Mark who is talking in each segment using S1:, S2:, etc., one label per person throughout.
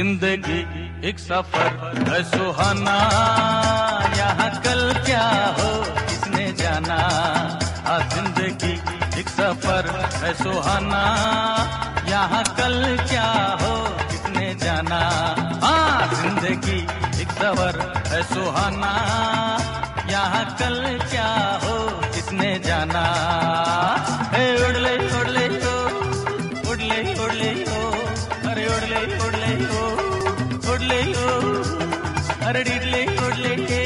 S1: जिंदगी एक सफर है सुहाना, यहाँ कल क्या हो किसने जाना। जिंदगी एक सफर है सुहाना, यहाँ कल क्या हो किसने जाना। जिंदगी एक सफर है सुहाना, यहाँ कल क्या हो किसने जाना। उड़ले उड़ले हो, उड़ले उड़ले हो, अरे उड़ले उड़ले हो, उड़ले हो, अरे डिडले उड़ले के,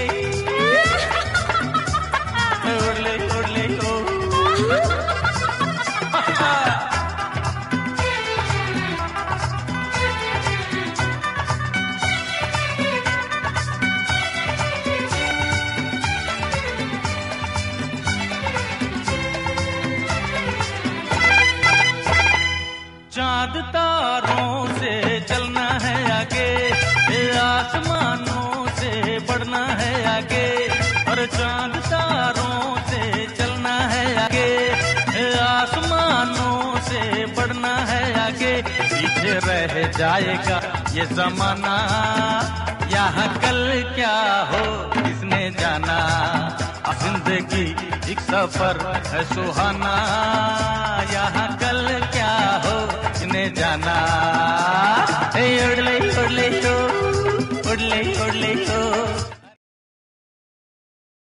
S1: उड़ले उड़ले हो। चांद तारों से चलना है आगे, आसमानों से बढ़ना है आगे। और चांद तारों से चलना है आगे, आसमानों से बढ़ना है आगे। पीछे रह जाएगा ये जमाना, यहाँ कल क्या हो किसने जाना। जिंदगी एक सफर है सुहाना, यहाँ कल क्या हो किसने जाना। उड़ले उड़ले हो, उड़ले उड़ले हो,